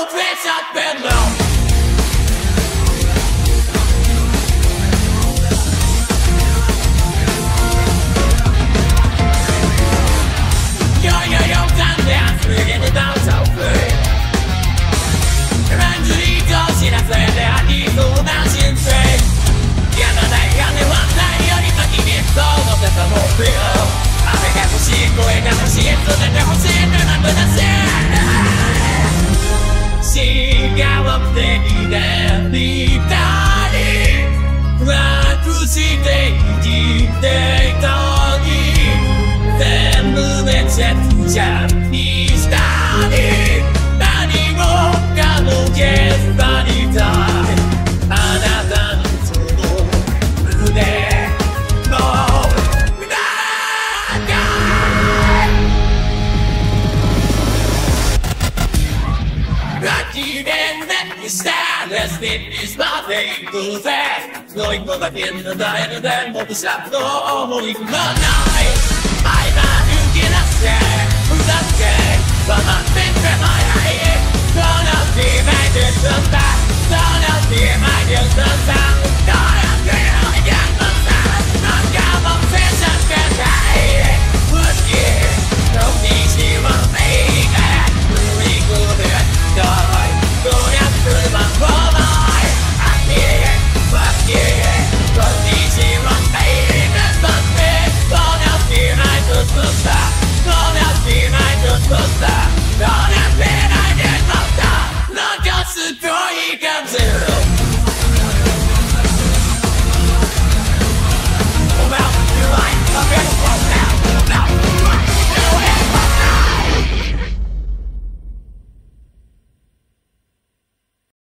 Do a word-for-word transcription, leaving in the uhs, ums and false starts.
will face up below. Yo, yo, yo, time dance, we're getting down so free. Evangelito, she does say that I need to now she's free. The other day, I knew one day, you're the fucking soul of the mobile. I think I will see it going down the shit, so that I will see it, and I'm gonna see it. She got up there, and leave daddy. Run to see the deep day, doggy. Then move it, set to jump, he's daddy. Daddy won't come, yes, daddy died. Another to go, there, no. Let's fit this body to that. Going for the end of the night and then what is up? No, only good night. I thought you get a stare. Who's that gay? But I'm thinking my eye. Gonna be my distance back. Gonna be my distance back. Gonna be my distance back. I'm gonna fix that bad guy. Would you? Don't need you to make it. Really good at die. Go down through my phone. I hear it, fuck yeah. But easy run, baby, that's not fair. Don't have fear, I just will stop. Don't have fear, I just will stop. Don't have fear, I just will stop. Not just a toy, he comes in.